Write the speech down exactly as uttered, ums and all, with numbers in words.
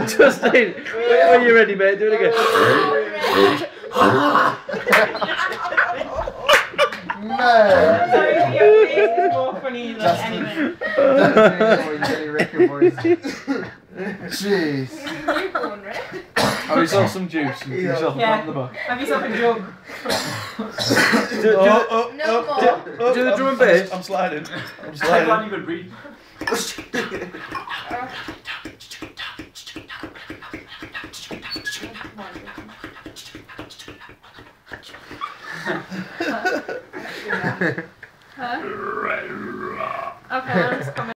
Justin, when you're ready, mate, do it again. Man! Your face is more funny than anything. Jeez. Have yourself some juice and Yeah. yourself a pat in the back. Have yourself a jug. Do, do, Oh, oh, No oh, more. oh, Do the I'm- drum and bass. I'm, I'm sliding. I'm I can't sliding. even breathe. Huh? Okay, let's come in.